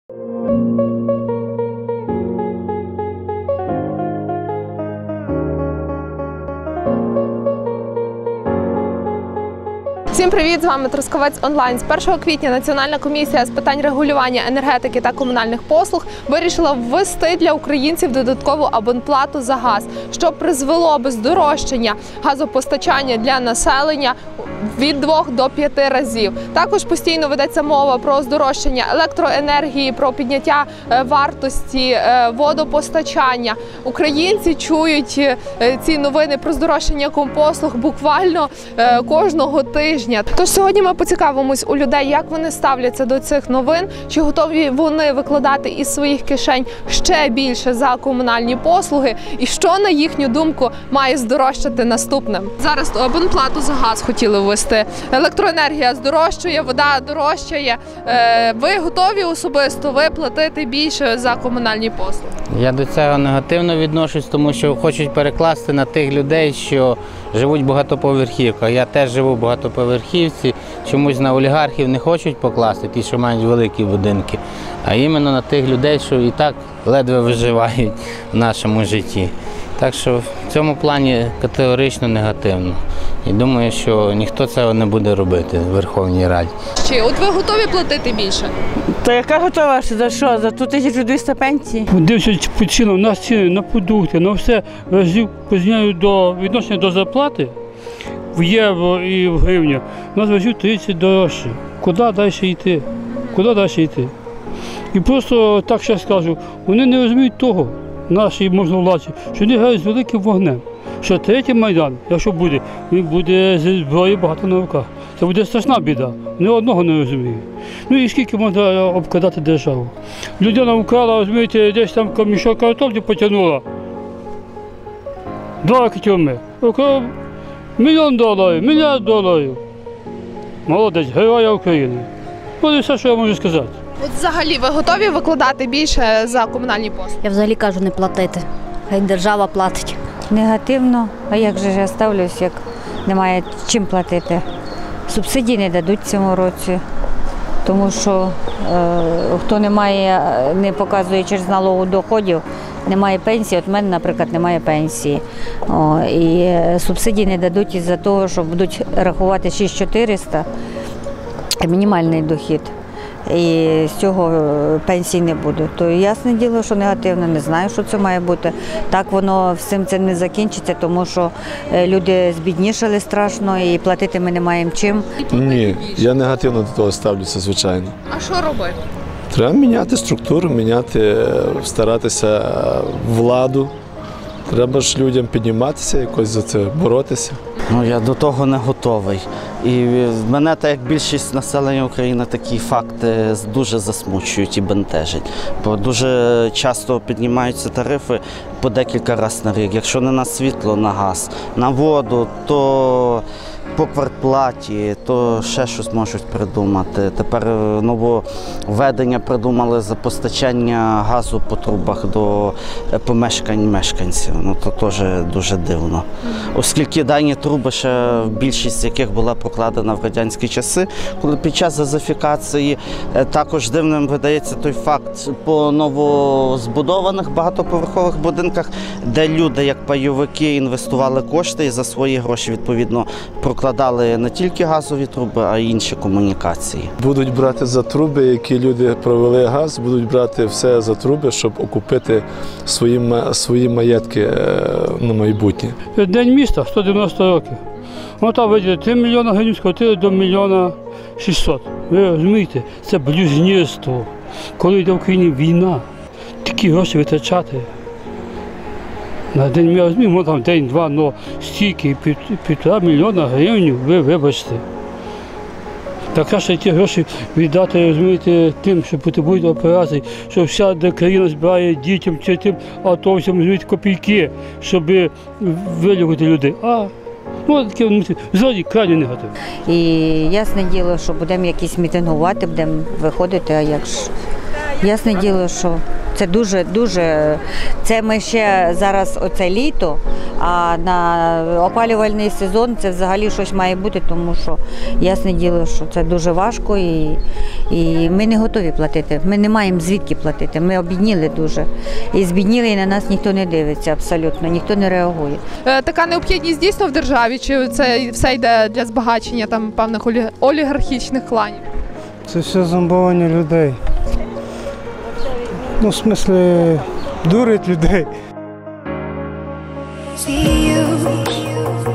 Всім привіт! З вами Трускавець Онлайн. З 1 квітня Національна комісія з питань регулювання енергетики та комунальних послуг вирішила ввести для українців додаткову абонплату за газ, що призвело би здорожчання газопостачання для населення від 2 до 5 разів. Також постійно ведеться мова про здорожчання електроенергії, про підняття вартості водопостачання. Українці чують ці новини про здорожчання компослуг буквально кожного тижня. Тож сьогодні ми поцікавимось у людей, як вони ставляться до цих новин, чи готові вони викладати із своїх кишень ще більше за комунальні послуги, і що, на їхню думку, має здорожчати наступним. Зараз абонплату за газ хотіли ввести. Електроенергія здорожчує, вода дорожчає. Ви готові особисто платити більше за комунальні послуги? Я до цього негативно відношусь, тому що хочуть перекласти на тих людей, що живуть в багатоповерхівках. Я теж живу в багатоповерхівці, чомусь на олігархів не хочуть покласти, ті, що мають великі будинки, а іменно на тих людей, що і так ледве виживають в нашому житті. Так що в цьому плані категорично негативно. І думаю, що ніхто цього не буде робити в Верховній Раді. От ви готові платити більше? Та яка готова? За що? За ту 1200 пенсій? Дивлячись по цінам, у нас ціни на продукти, на все разів порівняно до відношення до зарплати в євро і в гривні, у нас разів 30 дорожче. Куди далі йти? Куди далі йти? І просто так ще скажу, вони не розуміють того, наші можновладці, що вони грають з великим вогнем. Що третій Майдан, якщо буде, він буде зі зброї багато на руках. Це буде страшна біда. Ні одного не розумію. Ну і скільки можна обкрадати державу? Людина вкрала, розумієте, десь там мішок картоплі потягнула. 2 роки тюрми. $1 мільйон, $1 мільярд. Молодець, героя України. Ось і все, що я можу сказати. От взагалі ви готові викладати більше за комунальні послуги? Я взагалі кажу не платити, хай держава платить. Негативно, а як же я ставлюсь, як немає чим платити. Субсидії не дадуть цьому році, тому що хто не має, не показує через налогу доходів, немає пенсії. От в мене, наприклад, немає пенсії. І субсидії не дадуть із-за того, що будуть рахувати 6400 мінімальний дохід. І з цього пенсії не буде. То ясне діло, що негативно, не знаю, що це має бути. Так воно всім це не закінчиться, тому що люди збіднішали страшно і платити ми не маємо чим. Ні, я негативно до того ставлюся, звичайно. А що робити? Треба міняти структуру, старатися владу. Треба ж людям підніматися, якось за це боротися. Я до того не готовий. І мене, так як більшість населення України, такі факти дуже засмучують і бентежать. Бо дуже часто піднімаються тарифи по декілька разів на рік. Якщо не на світло, на газ, на воду, то по квартплаті, то ще щось можуть придумати. Тепер нововведення придумали за постачання газу по трубах до помешкань мешканців. То теж дуже дивно. Оскільки дані труби, ще більшість з яких була прокладена в радянські часи, коли під час газифікації, також дивним видається той факт по новозбудованих багатоповерхових будинках, де люди, як пайовики, інвестували кошти і за свої гроші, відповідно, прокладали не тільки газові труби, а й інші комунікації. Будуть брати за труби, які люди провели газ, будуть брати все за труби, щоб окупити свої маєтки на майбутнє. День міста 190 років. Там виділи 3 мільйони гривень, скотили до 1 600 000. Ви розумієте, це блюзнірство. Коли йде в країні війна, такі гроші витрачати. На день ми розуміємо, там день-два, але стільки, 1,5 мільйона гривень, ви вибачте. Так краще ті гроші віддати, розумієте, тим, що потребують операцій, що вся країна збирає дітям чи тим, а то всім, розумієте, копійки, щоб вилікувати людей. Таке взагалі крайне негативно. І ясне діло, що будемо якісь мітингувати, будемо виходити, а як ж. Ясне діло, що це дуже, це ми ще зараз оце літо, А на опалювальний сезон це взагалі щось має бути, тому що ясне діло, що це дуже важко і ми не готові платити. Ми не маємо звідки платити. Ми обідніли дуже. І збідніли, і на нас ніхто не дивиться абсолютно, ніхто не реагує. Така необхідність дійсно в державі, чи це все йде для збагачення там певних олігархічних кланів? Це все зомбування людей. Ну, в смислі, дурить людей. See you.